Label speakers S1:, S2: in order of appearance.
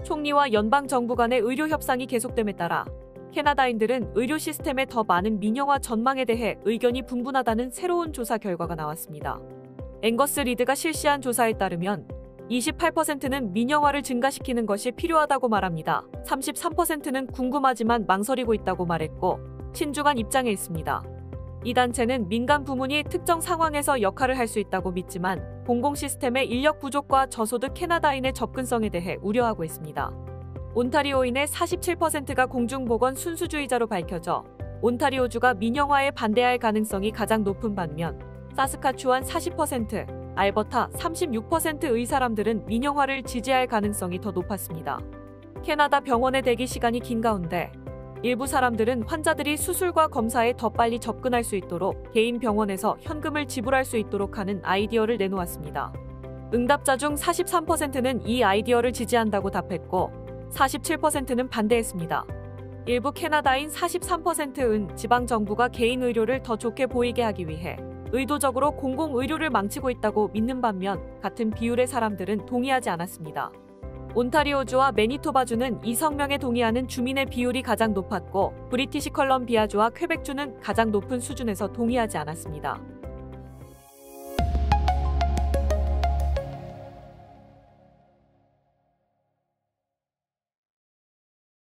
S1: 총리와 연방정부 간의 의료 협상이 계속됨에 따라 캐나다인들은 의료 시스템의 더 많은 민영화 전망에 대해 의견이 분분하다는 새로운 조사 결과가 나왔습니다. 앵거스 리드가 실시한 조사에 따르면 28%는 민영화를 증가시키는 것이 필요하다고 말합니다. 33%는 궁금하지만 망설이고 있다고 말했고 신중한 입장에 있습니다. 이 단체는 민간 부문이 특정 상황에서 역할을 할 수 있다고 믿지만 공공 시스템의 인력 부족과 저소득 캐나다인의 접근성에 대해 우려하고 있습니다. 온타리오인의 47%가 공중보건 순수주의자로 밝혀져 온타리오주가 민영화에 반대할 가능성이 가장 높은 반면 사스카추완 40%, 알버타 36%의 사람들은 민영화를 지지할 가능성이 더 높았습니다. 캐나다 병원의 대기 시간이 긴 가운데 일부 사람들은 환자들이 수술과 검사에 더 빨리 접근할 수 있도록 개인 병원에서 현금을 지불할 수 있도록 하는 아이디어를 내놓았습니다. 응답자 중 43%는 이 아이디어를 지지한다고 답했고 47%는 반대했습니다. 일부 캐나다인 43%은 지방정부가 개인 의료를 더 좋게 보이게 하기 위해 의도적으로 공공의료를 망치고 있다고 믿는 반면 같은 비율의 사람들은 동의하지 않았습니다. 온타리오주와 매니토바주는 이 성명에 동의하는 주민의 비율이 가장 높았고 브리티시 컬럼비아주와 퀘벡주는 가장 높은 수준에서 동의하지 않았습니다.